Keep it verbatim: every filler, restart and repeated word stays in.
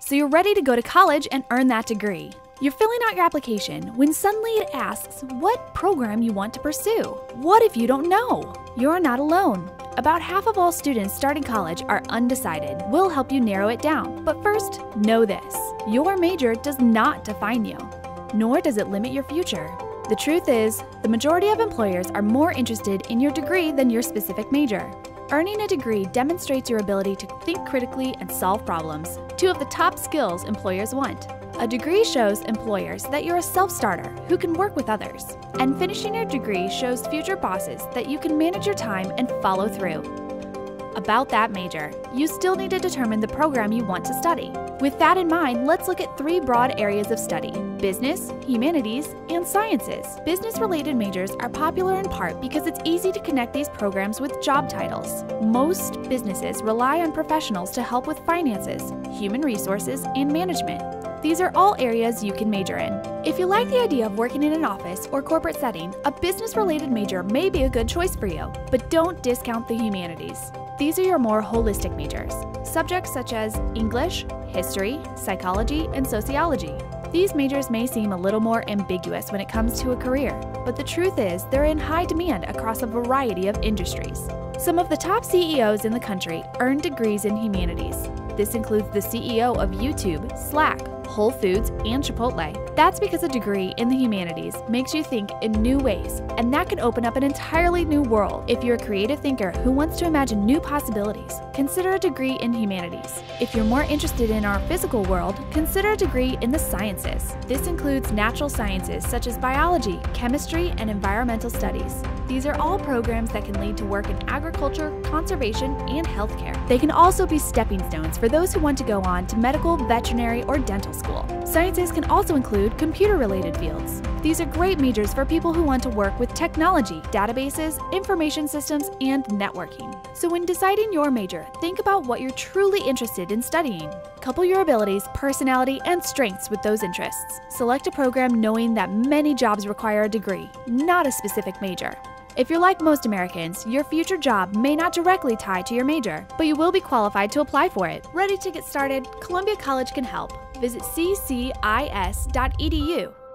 so you're ready to go to college and earn that degree. You're filling out your application when suddenly it asks what program you want to pursue. What if you don't know? You're not alone. About half of all students starting college are undecided. We'll help you narrow it down. But first, know this. Your major does not define you, nor does it limit your future. The truth is, the majority of employers are more interested in your degree than your specific major. Earning a degree demonstrates your ability to think critically and solve problems, two of the top skills employers want. A degree shows employers that you're a self-starter who can work with others. And finishing your degree shows future bosses that you can manage your time and follow through. About that major, you still need to determine the program you want to study. With that in mind, let's look at three broad areas of study: business, humanities, and sciences. Business-related majors are popular in part because it's easy to connect these programs with job titles. Most businesses rely on professionals to help with finances, human resources, and management. These are all areas you can major in. If you like the idea of working in an office or corporate setting, a business-related major may be a good choice for you, but don't discount the humanities. These are your more holistic majors, subjects such as English, history, psychology, and sociology. These majors may seem a little more ambiguous when it comes to a career, but the truth is they're in high demand across a variety of industries. Some of the top C E Os in the country earn degrees in humanities. This includes the C E O of YouTube, Slack, Whole Foods, and Chipotle. That's because a degree in the humanities makes you think in new ways, and that can open up an entirely new world. If you're a creative thinker who wants to imagine new possibilities, consider a degree in humanities. If you're more interested in our physical world, consider a degree in the sciences. This includes natural sciences such as biology, chemistry, and environmental studies. These are all programs that can lead to work in agriculture, conservation, and healthcare. They can also be stepping stones for those who want to go on to medical, veterinary, or dental school. Sciences can also include computer-related fields. These are great majors for people who want to work with technology, databases, information systems, and networking. So when deciding your major, think about what you're truly interested in studying. Couple your abilities, personality, and strengths with those interests. Select a program knowing that many jobs require a degree, not a specific major. If you're like most Americans, your future job may not directly tie to your major, but you will be qualified to apply for it. Ready to get started? Columbia College can help. Visit c c i s dot e d u.